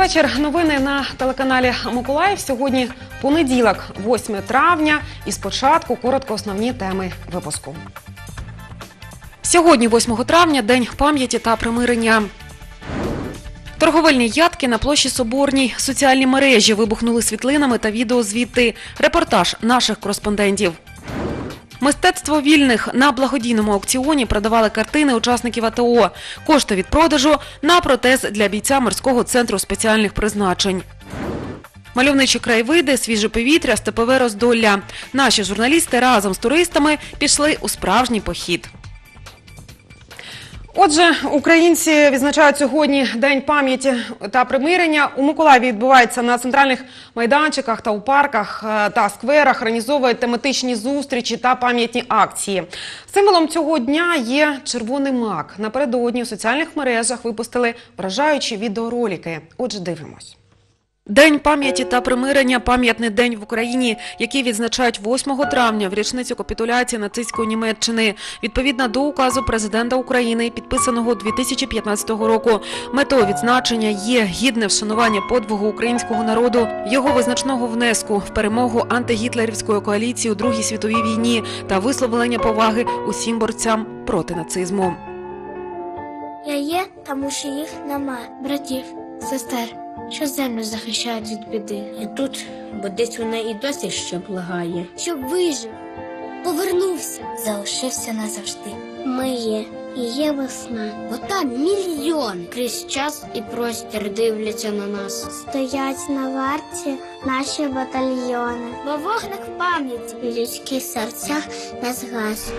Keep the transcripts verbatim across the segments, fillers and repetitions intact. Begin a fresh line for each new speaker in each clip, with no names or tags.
вечір. Новини на телеканалі Миколаїв. Сьогодні понеділок, восьме травня. І спочатку коротко основні теми випуску. Сьогодні, восьмого травня, День пам'яті та примирення. Торговельні ядки на площі Соборній. Соціальні мережі вибухнули світлинами та відео звідти. Репортаж наших кореспондентів. Мистецтво вільних. На благодійному аукціоні продавали картини учасників АТО. Кошти від продажу на протез для бійця морського центру спеціальних призначень. Мальовничі краєвиди, свіже повітря, степове роздолля. Наші журналісти разом з туристами пішли у справжній похід. Отже, українці відзначають сьогодні День пам'яті та примирення. У Миколаєві відбувається на центральних майданчиках та у парках та скверах, організовують тематичні зустрічі та пам'ятні акції. Символом цього дня є червоний мак. Напередодні у соціальних мережах випустили вражаючі відеоролики. Отже, дивимось. День пам'яті та примирення – пам'ятний день в Україні, який відзначають восьмого травня в річницю капітуляції нацистської Німеччини. Відповідно до указу президента України, підписаного дві тисячі п'ятнадцятого року. Метою відзначення є гідне вшанування подвигу українського народу, його визначного внеску в перемогу антигітлерівської коаліції у Другій світовій війні та висловлення поваги усім борцям проти нацизму.
Я є, тому що їх немає. Братів, сестер, що землю захищають від біди.
Я тут, бо десь вона і досі ще благає.
Щоб вижив, повернувся, залишився назавжди. Ми є, і є весна.
Бо там мільйони крізь час і простір дивляться на нас.
Стоять на варті наші батальйони. Бо вогник пам'яті в людських серцях не згас.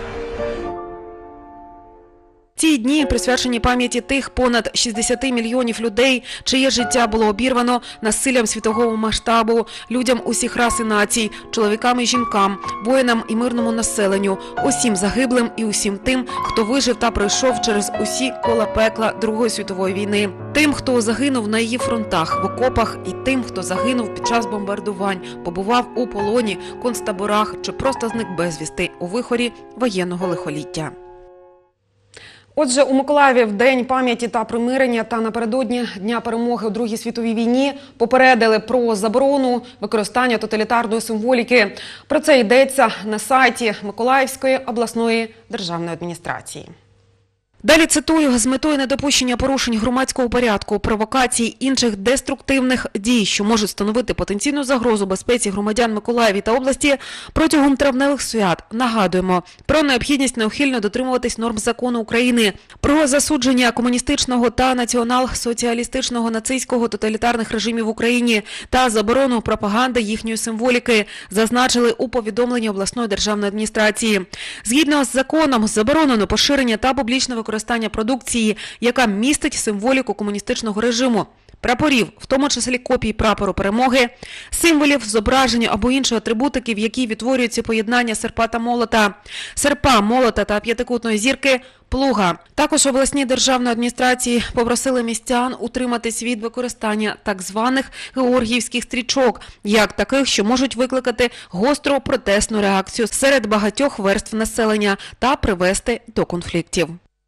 Ці дні присвячені пам'яті тих понад шістдесяти мільйонів людей, чиє життя було обірвано насиллям світового масштабу, людям усіх рас і націй, чоловікам і жінкам, воїнам і мирному населенню, усім загиблим і усім тим, хто вижив та пройшов через усі кола пекла Другої світової війни. Тим, хто загинув на її фронтах, в окопах, і тим, хто загинув під час бомбардувань, побував у полоні, концтаборах чи просто зник безвісти у вихорі воєнного лихоліття. Отже, у Миколаєві в День пам'яті та примирення та напередодні Дня перемоги у Другій світовій війні попередили про заборону використання тоталітарної символіки. Про це йдеться на сайті Миколаївської обласної державної адміністрації. Далі цитую: з метою недопущення порушень громадського порядку, провокацій, інших деструктивних дій, що можуть становити потенційну загрозу безпеці громадян Миколаєва та області, протягом травневих свят нагадуємо про необхідність неухильно дотримуватись норм закону України, про засудження комуністичного та націонал-соціалістичного нацистського тоталітарних режимів в Україні та заборону пропаганди їхньої символіки, зазначили у повідомленні обласної державної адміністрації. Згідно з законом, заборонено поширення та публічне використання використання продукції, яка містить символіку комуністичного режиму, прапорів, в тому числі копій прапору перемоги, символів, зображення або іншої атрибутики, в якій відтворюються поєднання серпа та молота, серпа, молота та п'ятикутної зірки, плуга. Також обласні державної адміністрації попросили містян утриматись від використання так званих георгіївських стрічок, як таких, що можуть викликати гостру протестну реакцію серед багатьох верств населення та привести до конфліктів.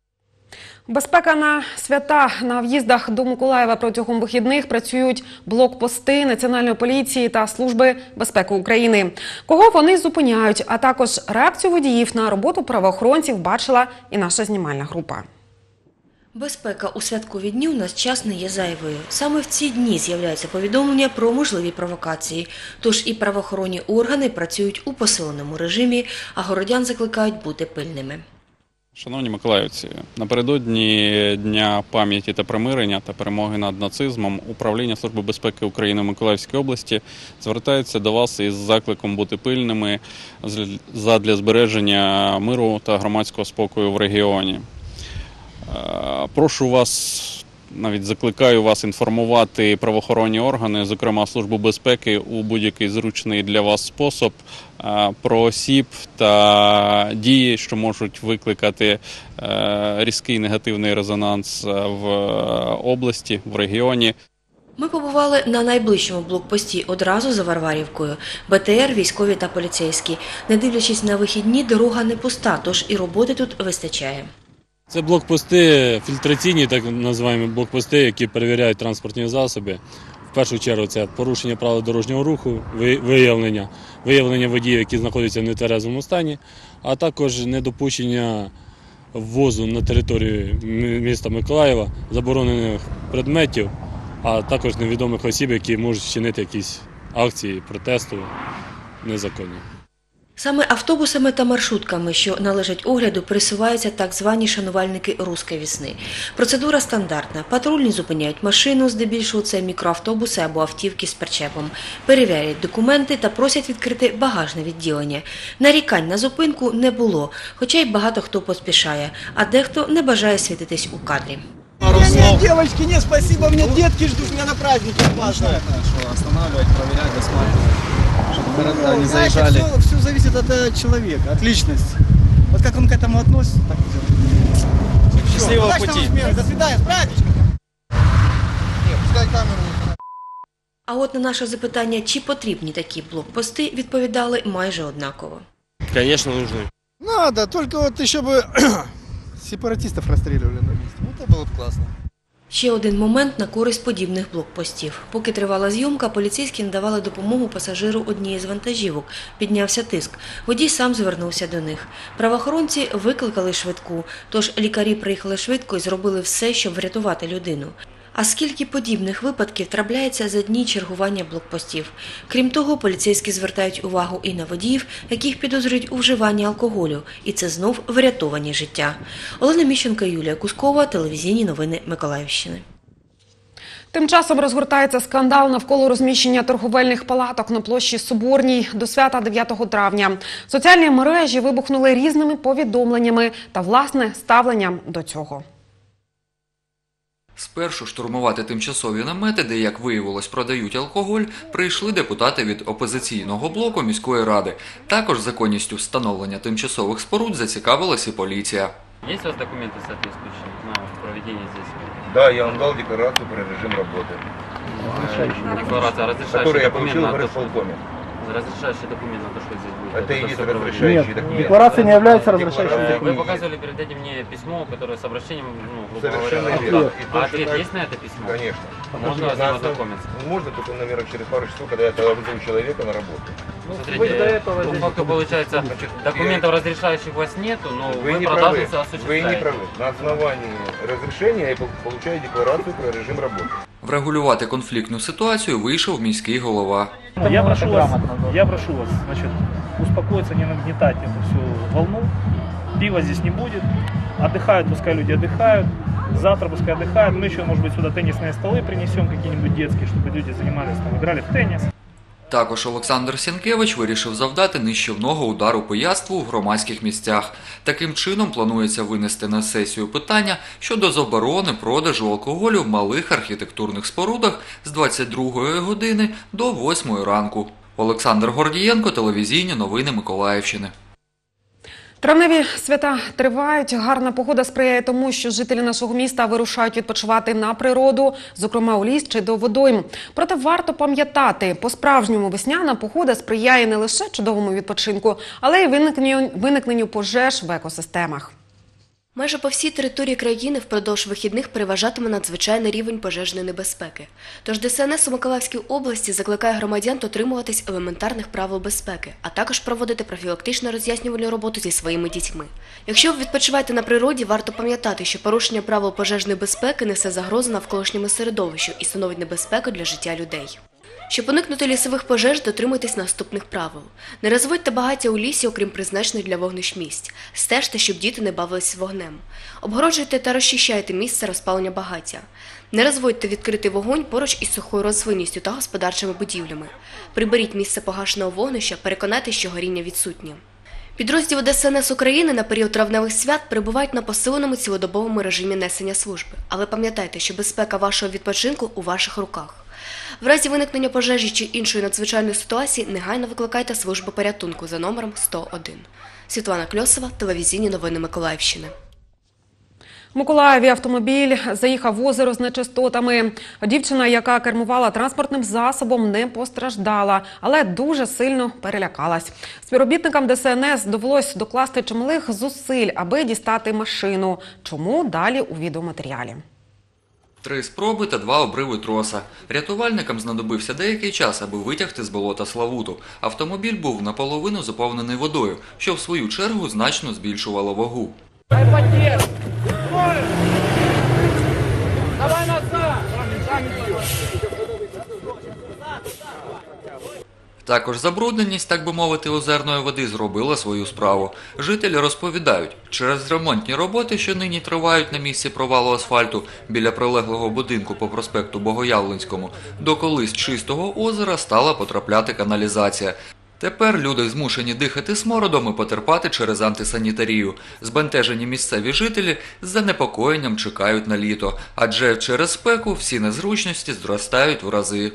Безпека на свята. На в'їздах до Миколаєва протягом вихідних працюють блокпости Національної поліції та Служби безпеки України. Кого вони зупиняють, а також реакцію водіїв на роботу правоохоронців бачила і наша знімальна група.
Безпека у святкові дні у нас час не є зайвою. Саме в ці дні з'являються повідомлення про можливі провокації. Тож і правоохоронні органи працюють у посиленому режимі, а городян закликають бути пильними.
Шановні миколаївці, напередодні Дня пам'яті та примирення та перемоги над нацизмом Управління Служби безпеки України в Миколаївській області звертається до вас із закликом бути пильними задля збереження миру та громадського спокою в регіоні. Прошу вас, навіть закликаю вас інформувати правоохоронні органи, зокрема Службу безпеки, у будь-який зручний для вас спосіб про осіб та дії, що можуть викликати різкий негативний резонанс в області, в регіоні.
Ми побували на найближчому блокпості одразу за Варварівкою. Бе Те Ер, військові та поліцейські. Не дивлячись на вихідні, дорога не пуста, тож і роботи тут вистачає.
Це блокпости, фільтраційні, так називаємо блокпости, які перевіряють транспортні засоби. В першу чергу це порушення правил дорожнього руху, виявлення, виявлення водіїв, які знаходяться в нетверезому стані, а також недопущення ввозу на територію міста Миколаєва заборонених предметів, а також невідомих осіб, які можуть вчинити якісь акції протесту незаконні.
Саме автобусами та маршрутками, що належать огляду, пересуваються так звані шанувальники «Руської весни». Процедура стандартна. Патрульні зупиняють машину, здебільшого це мікроавтобуси або автівки з причепом, перевіряють документи та просять відкрити багажне відділення. Нарікань на зупинку не було, хоча й багато хто поспішає, а дехто не бажає світитись у кадрі.
Нет, девочки, нет, спасибо, мне детки ждут, меня на празднике опаздывают.
Останавливать, проверять, досматривать, чтобы города не
Знаете,
заезжали.
все, все зависит от э, человека, от личности. Вот как он к этому относится, так и делает.
Счастливого
Удачного
пути.
успеха, до свидания, с праздничком. Нет, пускай камеру.
А от на наше запитання, чи потрібні такі блокпости, відповідали майже однаково.
Конечно, нужны.
Надо, только вот еще бы сепаратистов расстреливали на месте. Вот это было бы классно.
Ще один момент на користь подібних блокпостів. Поки тривала зйомка, поліцейські надавали допомогу пасажиру однієї з вантажівок. Піднявся тиск. Водій сам звернувся до них. Правоохоронці викликали швидку, тож лікарі приїхали швидко і зробили все, щоб врятувати людину. А скільки подібних випадків трапляється за дні чергування блокпостів? Крім того, поліцейські звертають увагу і на водіїв, яких підозрюють у вживанні алкоголю. І це знов врятовані життя. Олена Міщенко, Юлія Кускова, телевізійні новини Миколаївщини.
Тим часом розгортається скандал навколо розміщення торговельних палаток на площі Соборній до свята дев'ятого травня. Соціальні мережі вибухнули різними повідомленнями та, власне, ставленням до цього.
Спершу штурмувати тимчасові намети, де, як виявилось, продають алкоголь, прийшли депутати від опозиційного блоку міської ради. Також законністю встановлення тимчасових споруд зацікавилась і поліція.
Є у вас документи соответствующие на проведення здесь?
Да, я вам дал декларацию про режим работы.
Декларация, разрешающий
Которую я
документ
получил
на
в
то, что...
горосполкоме.
Разрешающий документ на то, что здесь будет.
Это и есть
всё
разрешающий
Нет,
документ.
декларация не является разрешающим
проводить. Вы
документом.
показывали перед этим мне письмо, которое с обращением, ну, грубо
Совершенно
говоря,
верно.
ответ.
И
А
точно
ответ
так-
есть на это письмо?
Конечно.
Можно
На
с ним
основ-
ознакомиться?
Можно только, наверное, через пару часов, когда я отвезу человека на работу.
Ну, смотрите, по факту получается,
Значит,
документов разрешающих у вас нету, но
Вы
вы
не правы.
продажница
Вы не
осуществляете.
правы. На основании разрешения я получаю декларацию про режим работы.
Врегулювати конфліктну ситуацію вийшов міський голова.
Я прошу вас, я прошу вас, значит, успокоиться, не нагнетать эту всю волну. Пива здесь не будет. Отдыхают, пускай люди отдыхают. Завтра пускай отдыхают. Мы еще, может быть, сюда теннисные столы принесем какие-нибудь детские, чтобы люди занимались, там, играли в теннис.
Також Олександр Сінкевич вирішив завдати нищівного удару по яству в громадських місцях. Таким чином планується винести на сесію питання щодо заборони продажу алкоголю в малих архітектурних спорудах з двадцять другої години до восьмої ранку. Олександр Гордієнко, телевізійні новини Миколаївщини.
Травневі свята тривають. Гарна погода сприяє тому, що жителі нашого міста вирушають відпочивати на природу, зокрема у ліс чи до водойм. Проте варто пам'ятати, по-справжньому весняна погода сприяє не лише чудовому відпочинку, але й виникненню, виникненню пожеж в екосистемах.
Майже по всій території країни впродовж вихідних переважатиме надзвичайний рівень пожежної небезпеки. Тож Д С Н С у Миколаївській області закликає громадян дотримуватись елементарних правил безпеки, а також проводити профілактичну роз'яснювальну роботу зі своїми дітьми. Якщо ви відпочиваєте на природі, варто пам'ятати, що порушення правил пожежної безпеки несе загрозу навколишньому середовищу і становить небезпеку для життя людей. Щоб уникнути лісових пожеж, дотримуйтесь наступних правил. Не розводьте багаття у лісі, окрім призначених для вогнищ місць. Стежте, щоб діти не бавились вогнем. Обгороджуйте та розчищайте місце розпалення багаття. Не розводьте відкритий вогонь поруч із сухою рослинністю та господарчими будівлями. Приберіть місце погашеного вогнища, переконайтеся, що горіння відсутнє. Підрозділи Д С Н С України на період травневих свят перебувають на посиленому цілодобовому режимі несення служби. Але пам'ятайте, що безпека вашого відпочинку у ваших руках. В разі виникнення пожежі чи іншої надзвичайної ситуації негайно викликайте службу порятунку за номером сто один. Світлана Кльосова, телевізійні новини Миколаївщини.
В Миколаєві автомобіль заїхав в озеро з нечистотами. Дівчина, яка кермувала транспортним засобом, не постраждала, але дуже сильно перелякалась. Співробітникам Д С Н С довелось докласти чималих зусиль, аби дістати машину. Чому? Далі у відеоматеріалі.
Три спроби та два обриви троса. Рятувальникам знадобився деякий час, аби витягти з болота Славуту. Автомобіль був наполовину заповнений водою, що в свою чергу значно збільшувало вагу. Також забрудненість, так би мовити, озерної води зробила свою справу. Жителі розповідають, через ремонтні роботи, що нині тривають на місці провалу асфальту біля прилеглого будинку по проспекту Богоявленському, до колись чистого озера стала потрапляти каналізація. Тепер люди змушені дихати смородом і потерпати через антисанітарію. Збентежені місцеві жителі з занепокоєнням чекають на літо, адже через спеку всі незручності зростають в рази.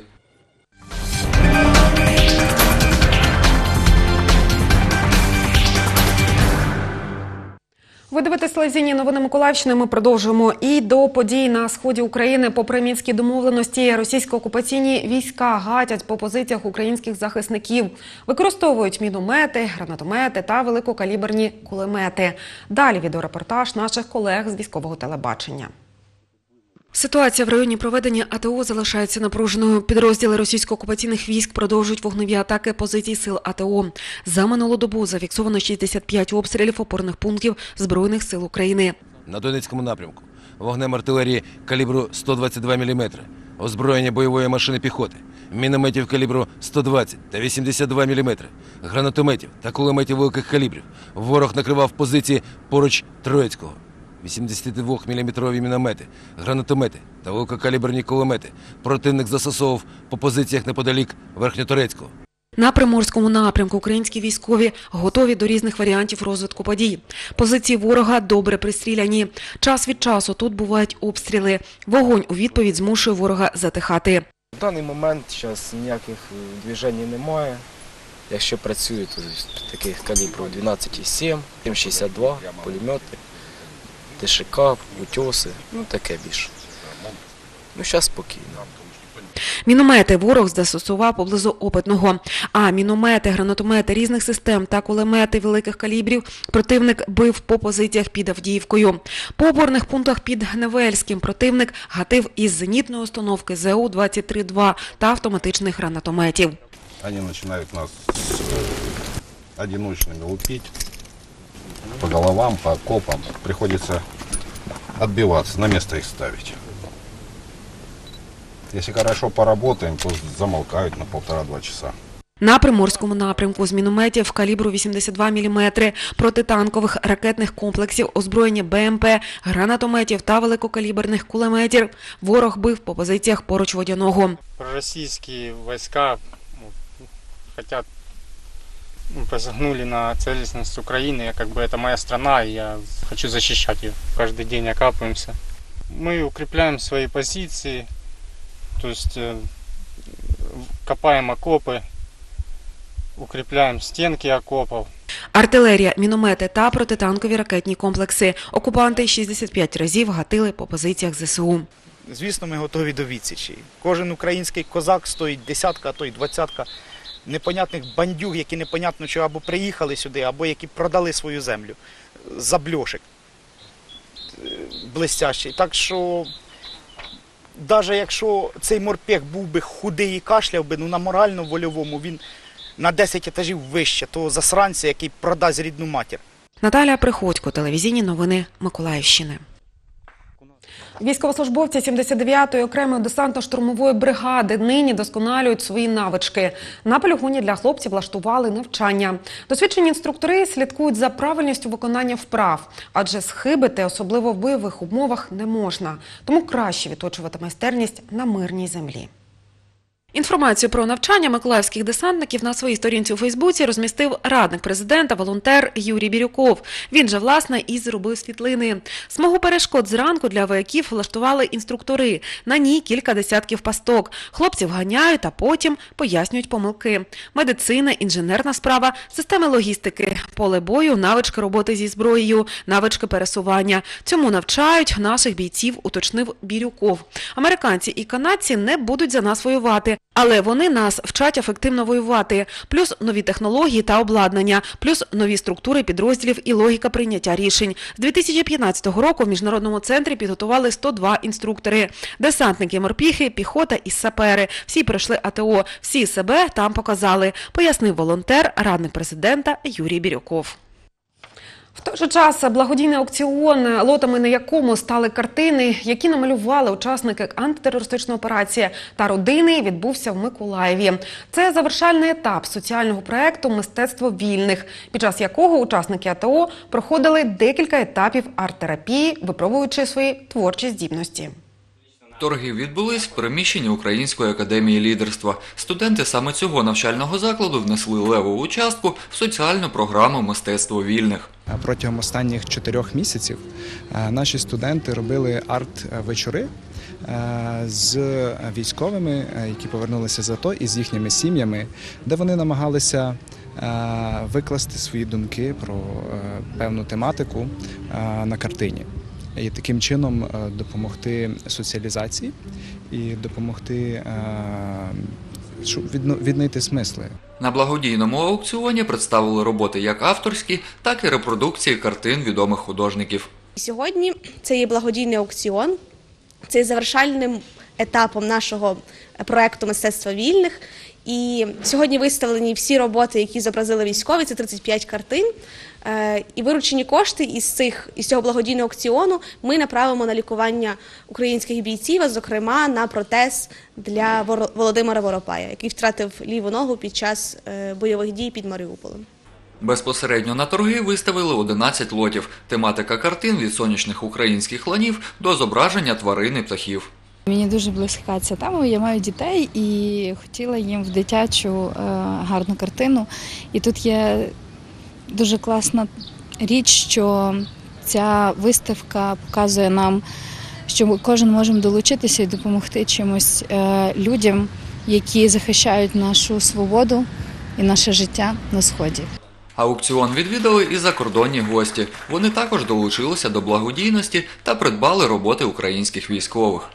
Ви дивитесь телевізійні новини Миколаївщини. Ми продовжуємо. І до подій на сході України. Попри мінські домовленості, російсько-окупаційні війська гатять по позиціях українських захисників. Використовують міномети, гранатомети та великокаліберні кулемети. Далі відеорепортаж наших колег з військового телебачення. Ситуація в районі проведення АТО залишається напруженою. Підрозділи російсько-окупаційних військ продовжують вогневі атаки позицій сил АТО. За минулу добу зафіксовано шістдесят п'ять обстрілів опорних пунктів Збройних сил України.
На Донецькому напрямку вогнем артилерії калібру сто двадцять два міліметри, озброєння бойової машини піхоти, мінометів калібру сто двадцять та вісімдесят два міліметри, гранатометів та кулеметів великих калібрів. Ворог накривав позиції поруч Троїцького. вісімдесятидвоміліметрові міномети, гранатомети та великокаліберні кулемети противник застосовував по позиціях неподалік Верхньоторецького.
На Приморському напрямку українські військові готові до різних варіантів розвитку подій. Позиції ворога добре пристріляні. Час від часу тут бувають обстріли. Вогонь у відповідь змушує ворога затихати.
В даний момент зараз ніяких движень немає. Якщо працює, то таких калібрів дванадцять сім, ем шістдесят два, пулемети. ТШК, утьоси, ну таке більше. Ну, зараз спокійно.
Міномети ворог застосував поблизу Опитного. А міномети, гранатомети різних систем та кулемети великих калібрів противник бив по позиціях під Авдіївкою. По опорних пунктах під Невельським противник гатив із зенітної установки Зе У двадцять три два та автоматичних гранатометів.
Вони починають нас одиночними лупити. По головам, по окопам. Приходится отбиваться, на место их ставить. Если хорошо поработаем, то замолкают на полтора-два часа.
На Приморському напрямку з мінометів калібру вісімдесят два міліметри, протитанкових ракетних комплексів, озброєння Бе Ем Пе, гранатометів та великокаліберних кулеметів ворог бив по позиціях поруч Водяного.
Російські війська хочуть посягнули на целостность Украины, как бы это моя страна, и я хочу защищать ее. Каждый день окапываемся. Мы укрепляем свои позиции, то есть копаем окопы, укрепляем стенки окопов.
Артилерія, міномети та протитанкові ракетні комплекси. Окупанти шістдесят п'ять разів гатили по позиціях Зе Се У.
Звісно, ми готові до відсічі. Кожен український козак стоїть десятка, а то й двадцятка непонятних бандюг, які непонятно чого або приїхали сюди, або які продали свою землю за бльошик блестящий. Так що, навіть якщо цей морпех був би худий і кашляв би, ну на морально-вольовому він на десять етажів вище того засранця, який продасть рідну матір.
Наталія Приходько, телевізійні новини Миколаївщини. Військовослужбовці сімдесят дев'ятої окремої десантно-штурмової бригади нині досконалюють свої навички. На полігоні для хлопців влаштували навчання. Досвідчені інструктори слідкують за правильністю виконання вправ, адже схибити, особливо в бойових умовах, не можна. Тому краще відточувати майстерність на мирній землі. Інформацію про навчання миколаївських десантників на своїй сторінці у Фейсбуці розмістив радник президента, волонтер Юрій Бірюков. Він же, власне, і зробив світлини. Смугу перешкод зранку для вояків влаштували інструктори. На ній кілька десятків пасток. Хлопців ганяють, а потім пояснюють помилки. Медицина, інженерна справа, системи логістики, поле бою, навички роботи зі зброєю, навички пересування. Цьому навчають наших бійців, уточнив Бірюков. Американці і канадці не будуть за нас воювати. Але вони нас вчать ефективно воювати. Плюс нові технології та обладнання, плюс нові структури підрозділів і логіка прийняття рішень. З дві тисячі п'ятнадцятого року в Міжнародному центрі підготували сто два інструктори. Десантники, морпіхи, піхота і сапери. Всі пройшли А Т О, всі себе там показали, пояснив волонтер, радник президента Юрій Бірюков. В той же час благодійний аукціон, лотами на якому стали картини, які намалювали учасники антитерористичної операції та родини, відбувся в Миколаєві. Це завершальний етап соціального проєкту «Мистецтво вільних», під час якого учасники А Т О проходили декілька етапів арт-терапії, випробуючи свої творчі здібності.
Торги відбулись в приміщенні Української академії лідерства. Студенти саме цього навчального закладу внесли левову частку в соціальну програму «Мистецтво вільних».
Протягом останніх чотирьох місяців наші студенти робили арт-вечори з військовими, які повернулися з АТО, і з їхніми сім'ями, де вони намагалися викласти свої думки про певну тематику на картині. І таким чином допомогти соціалізації і допомогти віднайти смисли.
На благодійному аукціоні представили роботи як авторські, так і репродукції картин відомих художників.
Сьогодні це є благодійний аукціон, це є завершальним етапом нашого проєкту «Мистецтво вільних». І сьогодні виставлені всі роботи, які зобразили військові, це тридцять п'ять картин. І виручені кошти із, цих, із цього благодійного аукціону ми направимо на лікування українських бійців, а зокрема на протез для Володимира Воропая, який втратив ліву ногу під час бойових дій під Маріуполем.
Безпосередньо на торги виставили одинадцять лотів. Тематика картин від сонячних українських ланів до зображення тварин і птахів.
Мені дуже близька ця тема, я маю дітей і хотіла їм в дитячу гарну картину. І тут є дуже класна річ, що ця виставка показує нам, що ми кожен можемо долучитися і допомогти чимось людям, які захищають нашу свободу і наше життя на Сході.
Аукціон відвідали і закордонні гості. Вони також долучилися до благодійності та придбали роботи українських військових.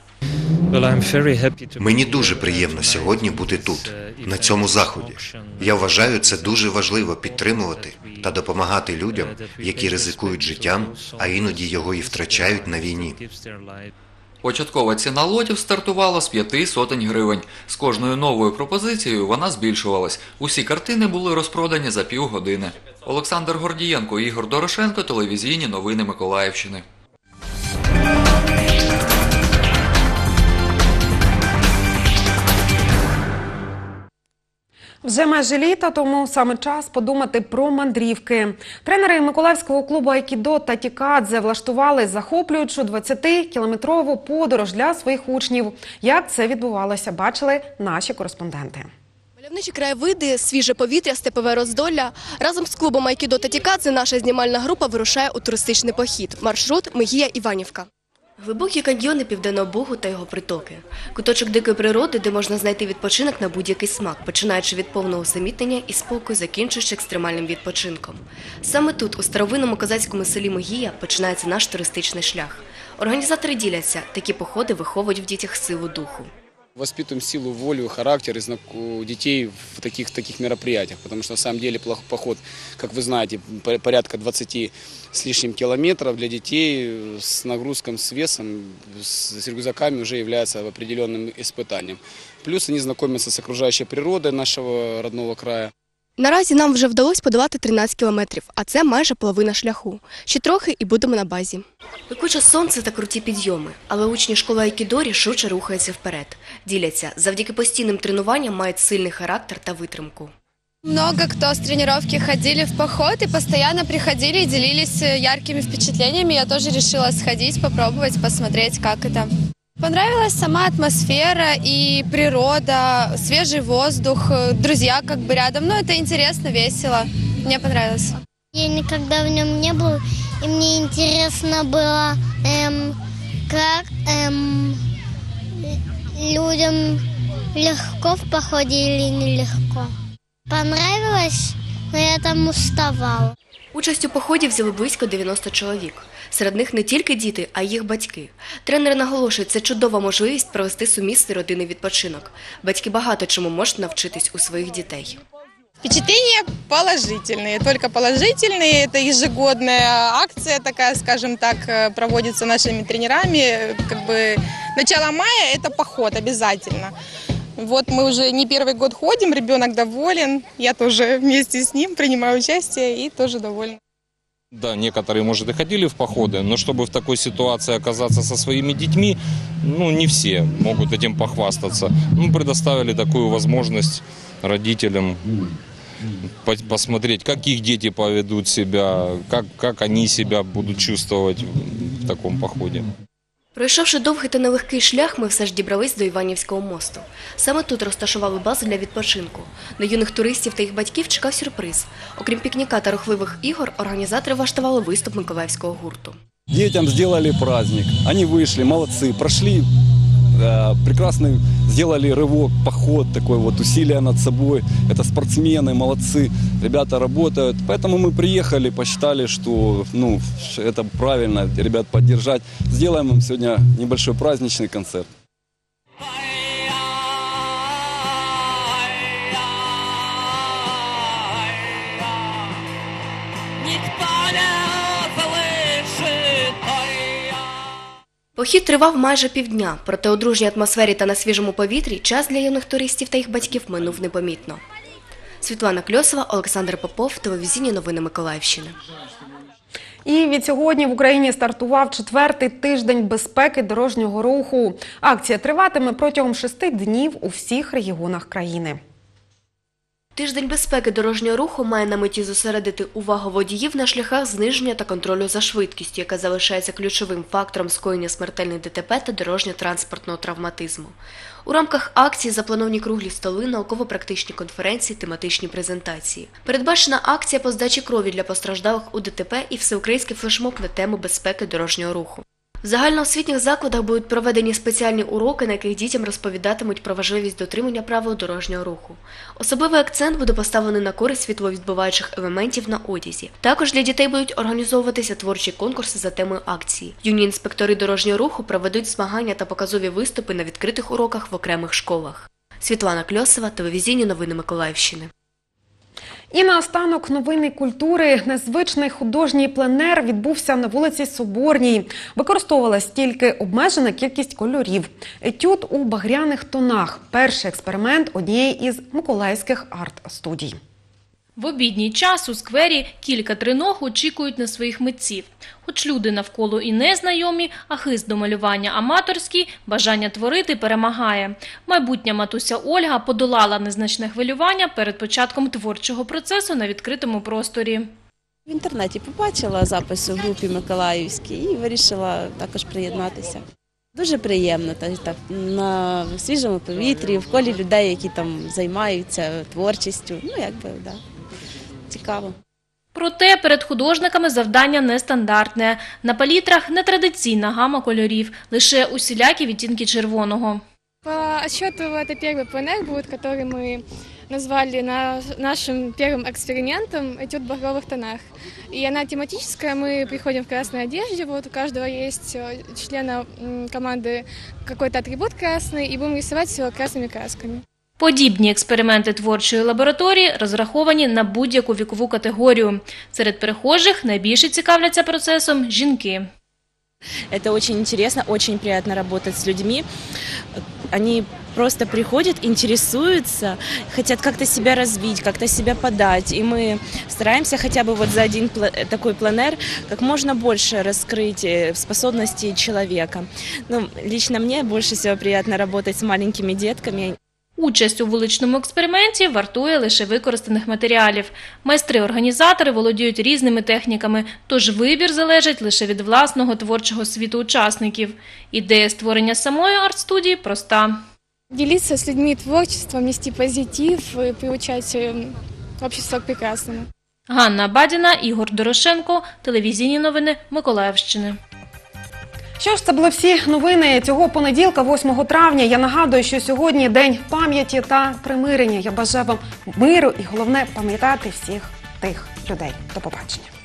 Мені дуже приємно сьогодні бути тут, на цьому заході. Я вважаю, це дуже важливо підтримувати та допомагати людям, які ризикують життям, а іноді його і втрачають на війні.
Початкова ціна лотів стартувала з п'яти сотень гривень. З кожною новою пропозицією вона збільшувалась. Усі картини були розпродані за півгодини. Олександр Гордієнко, Ігор Дорошенко, телевізійні новини Миколаївщини.
Вже майже літо, тому саме час подумати про мандрівки. Тренери миколаївського клубу айкідо «Татікадзе» влаштували захоплюючу двадцятикілометрову подорож для своїх учнів. Як це відбувалося, бачили наші кореспонденти.
Мальовничі краєвиди, свіже повітря, степове роздолля. Разом з клубом айкідо «Татікадзе» наша знімальна група вирушає у туристичний похід. Маршрут Мегія-Іванівка.
Глибокі каньйони Південного Бугу та його притоки. Куточок дикої природи, де можна знайти відпочинок на будь-який смак, починаючи від повного усамітнення і спокою, закінчуючи екстремальним відпочинком. Саме тут, у старовинному козацькому селі Мегія, починається наш туристичний шлях. Організатори діляться, такі походи виховують в дітях силу духу.
Воспитываем силу, волю, характер у детей в таких, таких мероприятиях, потому что на самом деле поход, как вы знаете, порядка двадцати с лишним километров для детей с нагрузкой, с весом, с рюкзаками уже является определенным испытанием. Плюс они знакомятся с окружающей природой нашего родного края.
Наразі нам вже вдалося подолати тринадцять кілометрів, а це майже половина шляху. Ще трохи і будемо на базі.
Пекуче сонце та круті підйоми, але учні школи айкідо рішуче рухаються вперед. Діляться, завдяки постійним тренуванням мають сильний характер та витримку.
Много кто с тренировки ходили в поход и постоянно приходили и делились яркими впечатлениями. Я тоже решила сходить, попробовать, посмотреть, как это. Понравилась сама атмосфера и природа, свежий воздух, друзья как бы рядом. Ну, это интересно, весело. Мне понравилось.
Я никогда в нем не был, и мне интересно было, эм, как эм, людям легко в походе или нелегко. Понравилось, но я там уставала.
Участь у поході взяли близько дев'яноста чоловік. Серед них не тільки діти, а й їх батьки. Тренери наголошують, це чудова можливість провести сумісний родинний відпочинок. Батьки багато чому можуть навчитись у своїх дітей.
Впечатления положительные, только положительные. Это ежегодная акция такая, скажем так, проводится нашими тренерами. Как бы начало мая – это поход обязательно. Вот мы уже не первый год ходим, ребенок доволен. Я тоже вместе с ним принимаю участие и тоже довольна.
Да, некоторые, может, и ходили в походы, но чтобы в такой ситуации оказаться со своими детьми, ну, не все могут этим похвастаться. Мы предоставили такую возможность родителям посмотреть, как их дети поведут себя, как, как они себя будут чувствовать в таком походе.
Пройшовши довгий та нелегкий шлях, ми все ж дібрались до Іванівського мосту. Саме тут розташували базу для відпочинку. На юних туристів та їх батьків чекав сюрприз. Окрім пікніка та рухливих ігор, організатори влаштували виступ миколаївського гурту.
Детям сделали праздник, они вышли, молодцы, прошли э, прекрасный, сделали рывок, поход такой вот, усилия над собой. Это спортсмены, молодцы, ребята работают. Поэтому мы приехали, посчитали, что ну, это правильно, ребят поддержать. Сделаем им сегодня небольшой праздничный концерт.
Похід тривав майже півдня, проте у дружній атмосфері та на свіжому повітрі час для юних туристів та їх батьків минув непомітно. Світлана Кльосова, Олександр Попов, телевізійні новини Миколаївщини.
І від сьогодні в Україні стартував четвертий тиждень безпеки дорожнього руху. Акція триватиме протягом шести днів у всіх регіонах країни.
Тиждень безпеки дорожнього руху має на меті зосередити увагу водіїв на шляхах зниження та контролю за швидкістю, яка залишається ключовим фактором скоєння смертельних ДТП та дорожньо-транспортного травматизму. У рамках акції заплановані круглі столи, науково-практичні конференції, тематичні презентації. Передбачена акція по здачі крові для постраждалих у ДТП і всеукраїнський флешмоб на тему безпеки дорожнього руху. В загальноосвітніх закладах будуть проведені спеціальні уроки, на яких дітям розповідатимуть про важливість дотримання правил дорожнього руху. Особливий акцент буде поставлений на користь світловідбиваючих елементів на одязі. Також для дітей будуть організовуватися творчі конкурси за темою акції. Юні інспектори дорожнього руху проведуть змагання та показові виступи на відкритих уроках в окремих школах. Світлана Кльосова, телевізійні новини Миколаївщини.
І наостанок новини культури. Незвичний художній пленер відбувся на вулиці Соборній. Використовувалась тільки обмежена кількість кольорів. Етюд у багряних тонах – перший експеримент однієї із миколаївських арт-студій.
В обідній час у сквері кілька триног очікують на своїх митців. Хоч люди навколо і незнайомі, а хист до малювання аматорський, бажання творити перемагає. Майбутня матуся Ольга подолала незначне хвилювання перед початком творчого процесу на відкритому просторі.
В інтернеті побачила запис у групі Миколаївській і вирішила також приєднатися. Дуже приємно, так, на свіжому повітрі, в колі людей, які там займаються творчістю. Ну, якби, да, цікаво.
Проте перед художниками завдання нестандартне. На палітрах нетрадиційна гама кольорів, лише усілякі відтінки червоного.
По отчету это первый пленер будет, который мы назвали на нашим первым экспериментом «Этюд в багровых тонах». И она тематическая, мы приходим в красной одежде, вот у каждого есть члена команды какой-то атрибут красный, и будем рисовать все красными красками.
Подібні експерименти творчої лабораторії розраховані на будь-яку вікову категорію. Серед перехожих найбільше цікавляться процесом жінки.
Это очень интересно, очень приятно работать с людьми. Они просто приходят, интересуются, хотят как-то себя развить, как-то себя подать. И мы стараемся хотя бы вот за один такой пленер как можно больше раскрыть способности человека. Ну, лично мне больше всего приятно работать с маленькими детками.
Участь у вуличному експерименті вартує лише використаних матеріалів. Майстри-організатори володіють різними техніками, тож вибір залежить лише від власного творчого світу учасників. Ідея створення самої арт-студії проста.
Делиться с людьми творчеством, нести позитив и приучать общество к прекрасному.
Ганна Бадіна, Ігор Дорошенко, телевізійні новини Миколаївщини.
Що ж, це були всі новини цього понеділка, восьмого травня. Я нагадую, що сьогодні День пам'яті та примирення. Я бажаю вам миру і, головне, пам'ятати всіх тих людей. До побачення.